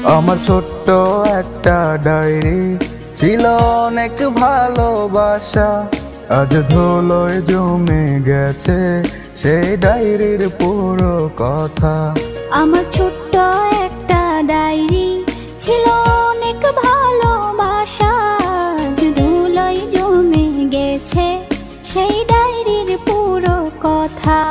আমার ছোট্ট একটা ডায়েরি ছিল অনেক ভালোবাসা, আজ ধুলোয় জমে গেছে সেই ডায়েরির পুরো কথা। আমার ছোট্ট একটা ডায়েরি ছিল অনেক ভালোবাসা, আজ ধুলোয় জমে গেছে সেই ডায়েরির পুরো কথা।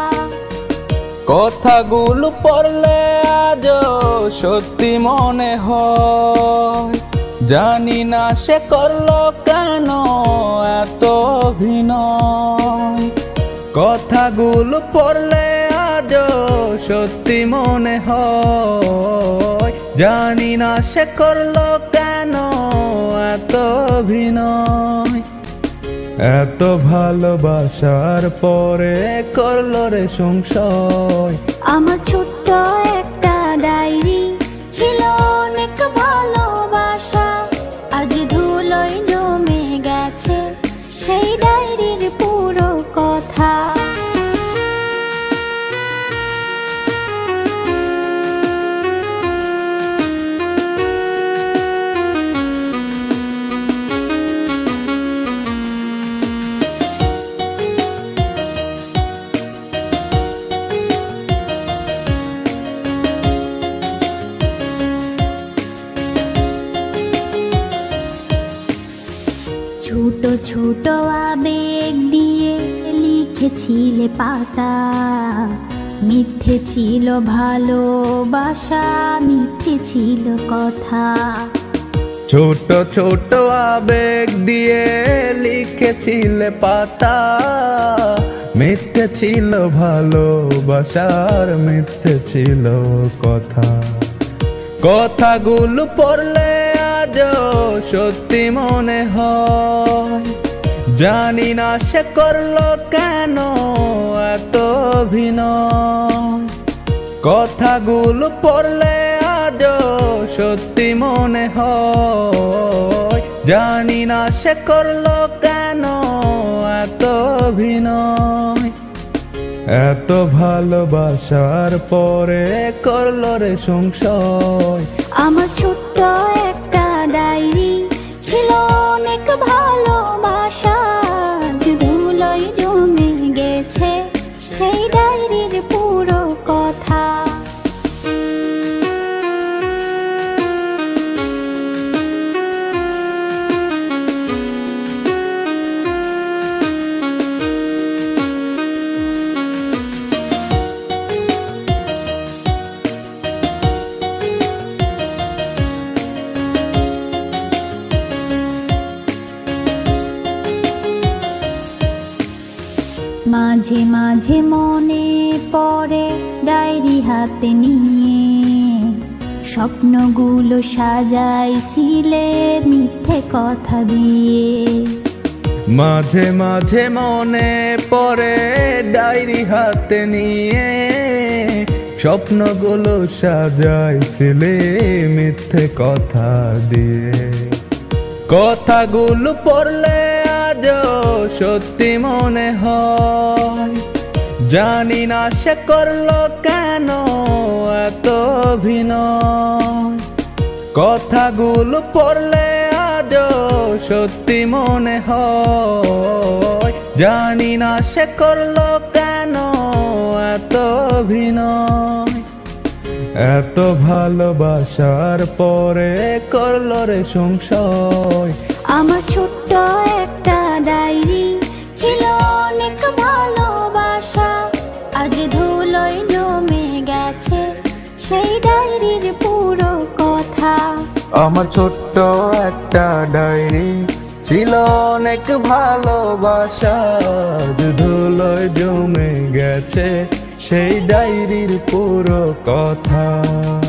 কথাগুলো পড়লে আজও সত্যি মনে হয়, জানি না সে করলো কেন এত অভিনয়। কথাগুলো পড়লে আজও সত্যি মনে হয়, জানি না সে করলো কেন এত অভিনয়। এত ভালোবাসার পরে করলো রে সংশয়। আমার ছোট্ট একটা ডায়েরি ছিল অনেক ভালোবাসা, আজ ধুলোয় জমে গেছে সেই ডায়েরির পুরো কথা। ছোট ছোট আবেগ দিয়ে লিখেছিলে পাতা, মিথ্যে ছিল ভালোবাসা, মিথ্যে ছিল কথা। ছোট ছোট আবেগ দিয়ে লিখেছিলে পাতা, মিথ্যে ছিল ভালোবাসার, মিথ্যে ছিল কথা। কথাগুলো পড়লে আজও সত্যি মনে হয়, জানি না সে করলো কেন এত অভিনয়। কথাগুলো পড়লে আজও সত্যি মনে হয়, জানি না সে করলো কেন এত অভিনয়। এত ভালোবাসার পরে করলো রে সংশয়। আমার ছোট্ট একটা ডায়েরি ছিল অনেক ভালোবাসা, আজ ধুলোয় জমে গেছে সেই ডায়েরির পুরো কথা। মাঝে মাঝে মনে পড়ে ডায়েরি হাতে নিয়ে, স্বপ্নগুলো সাজাইছিলে মিথ্যে কথা দিয়ে। মাঝে মাঝে মনে পড়ে ডায়েরি হাতে নিয়ে, স্বপ্নগুলো সাজাইছিলে মিথ্যে কথা দিয়ে। কথাগুলো পড়লে আজও সত্যি মনে হয়, জানি না সে করলো কেন এত অভিনয়। কথাগুলো পড়লে আজও সত্যি মনে হয়, জানি না সে করলো কেন এত অভিনয়। এত ভালোবাসার পরে করলো রে সংশয়। আমার ছোট্ট একটা ডায়েরি ছিল অনেক ভালোবাসা, আজ ধুলোয় জমে গেছে সেই ডায়েরির পুরো কথা। আমার ছোট্ট একটা ডায়েরি ছিল অনেক ভালোবাসা, আজ ধুলোয় জমে গেছে সেই ডায়েরির পুরো কথা।